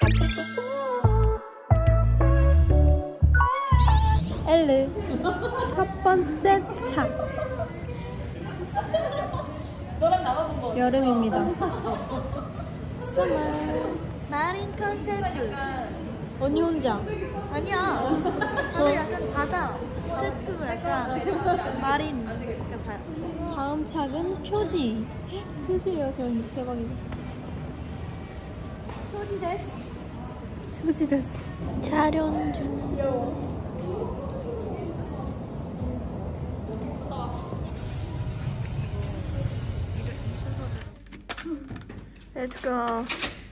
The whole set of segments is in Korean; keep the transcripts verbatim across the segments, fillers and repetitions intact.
엘르 첫 번째 차. 여름입니다. 스물 마린 컨셉트. 언니 혼자? 아니야. 저 약간 바다 컨셉트로 약간 마린 같아요. 다음 차는 표지. 표지예요. 저희 대박이다. 표지 데스. 표지 데스. 촬영 중. 귀여워. Let's go.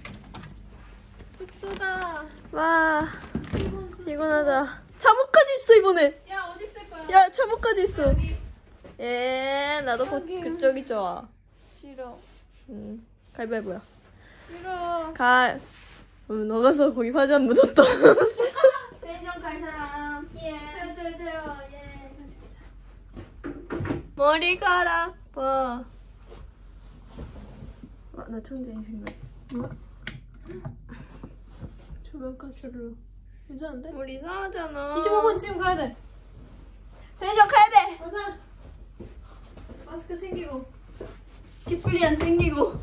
숙소다. 와, 피곤하다. 잠옷까지 있어 이번에. 야, 어디 있을 거야? 야, 잠옷까지 있어. 여기. 예, 나도 거, 그쪽이 좋아. 싫어. 응, 가위바위보야. 싫어. 가. 어, 너가서 거기 화장 안 묻었다. 펜션 갈 사람. 예. 저요, 저요, 저요. 예. 머리카락 봐. 아, 나 천재인 생각. 뭐? 조명가스로. 괜찮은데? 우리 이상하잖아. 이십오 분 지금 가야 돼. 펜션 가야 돼. 맞아. 마스크 챙기고. 키플리안 챙기고.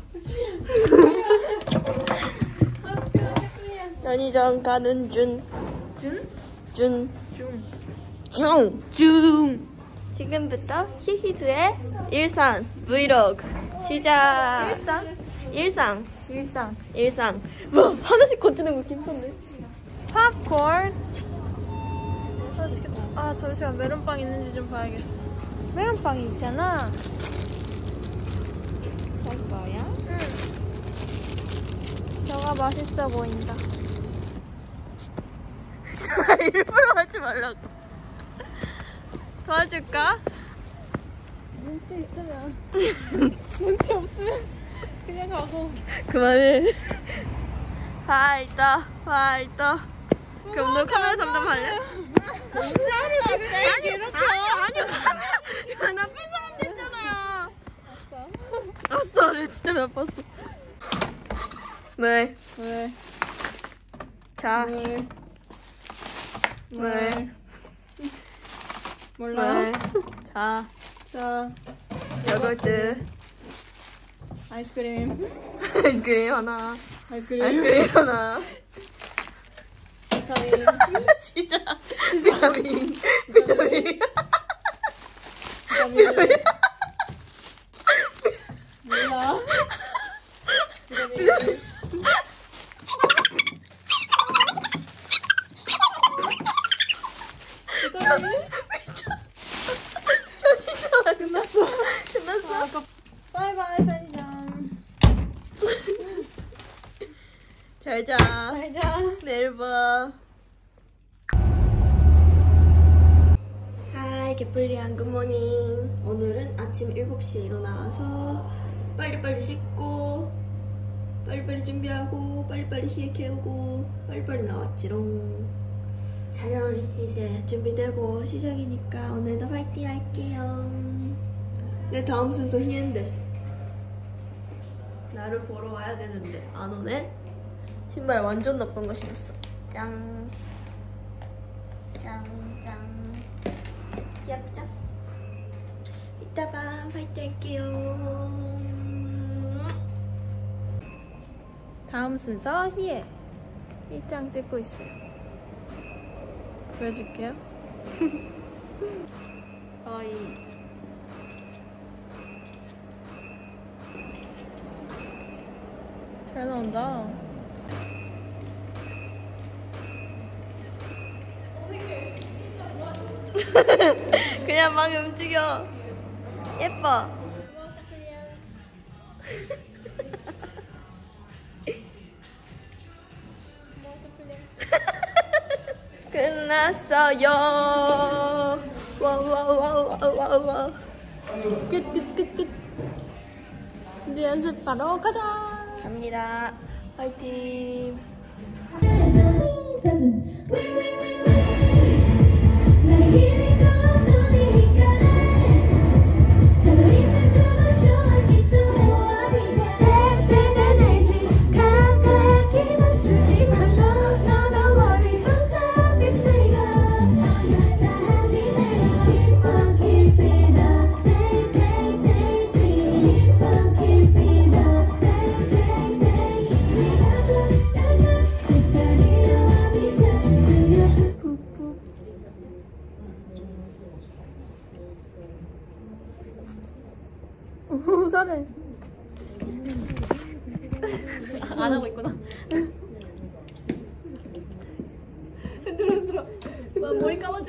마스크랑 키플리안. 편의점 가는 준. 준? 준. 중. 중. 중. 지금부터 히히즈의 일상 브이로그 시작. 일상? 일상. 일상. 일상. 뭐 하나씩 건지는 거 괜찮네. 팝콘. 맛있겠다. 아, 잠시만. 메론빵 있는지 좀 봐야겠어. 메론빵이 있잖아. 살 거야? 응. 저가 맛있어 보인다. 일부러 하지 말라고. 도와줄까? 문치 있으면. 문치 없으면 그냥 가고. 그만해. 파이터, 파이터. 그럼 너 카메라 담당할래? 아니, 아니, 아니, 카메라. 나쁜 사람 됐잖아요. 아싸. 아싸, 그래, 진짜 나빴어. 물. 물. 자. 물. 물. 몰라. 물. 자. 자. 요거트. 아이스크림. 아이스크림 하나. 아이스크림. 아이스크림 하나. 비타민. 시작. 비타민. 비타민. 비타민. 몰라. 비타민. 비타민. 편의점 끝났어. 끝났어. 아, 아까... 바이바이 편의점. 잘자. 잘자. 내일 봐. 하이, 개뿔리한 굿모닝. 오늘은 아침 일곱 시에 일어나서 빨리빨리 씻고 빨리빨리 준비하고 빨리빨리 시에 깨우고 빨리빨리 나왔지롱. 촬영 이제 준비되고 시작이니까 오늘도 파이팅 할게요. 내 다음 순서 희애인데 나를 보러 와야 되는데 안 오네? 신발 완전 나쁜 거 신었어. 짱. 짱, 짱. 귀엽죠? 이따 봐. 파이팅 할게요. 다음 순서 희애. 일장 찍고 있어요. 보여줄게요. 어이. 잘 나온다. 그냥 막 움직여. 예뻐. 끝났어요. 와와와와와와. 끝끝끝끝. 이제 연습하러 가자. 갑니다. 화이팅.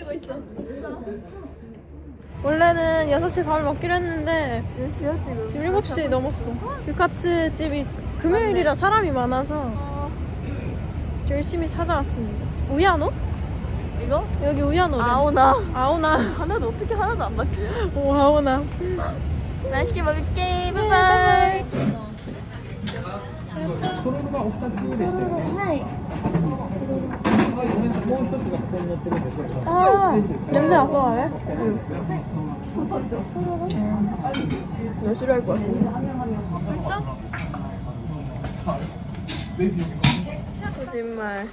기다리고 있어. 원래는 여섯 시에 밥을 먹기로 했는데 몇 시야 지금? 지금 일곱 시 넘었어. 유카츠 집이 금요일이라 사람이 많아서 열심히 찾아왔습니다. 우야노? 이거? 여기 우야노래. 아오나. 아오나. 하나도 어떻게 하나도 안 맞지? 오, 아오나. 맛있게 먹을게. 바이바이. それがお二つでしたよね。はい。はい、ごめんなさい。もう一つがここに乗ってるんですけど。 아, 냄새 나서 가네? 몇 시로 할 거야? 벌써? 거짓말.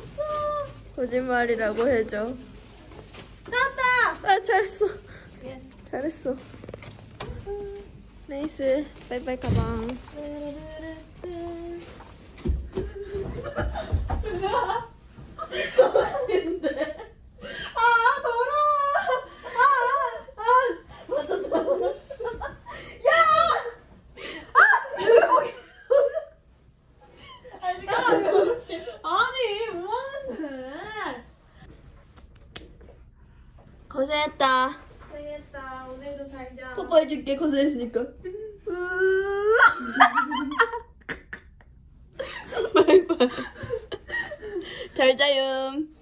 거짓말이라고 해줘. 나왔다! 아, 잘했어. 잘했어. 네이스, 바이바이 가방. 아, 더러워! 아, 아, 아, 맞다, 더러웠어. 야! 아, 조용히. 아직 안 먹었지. 아니, 뭐 하는데? 고생했다. 고생했다. 오늘도 잘 자. 뽀뽀해줄게, 고생했으니까. 바이바이. 잘 자요.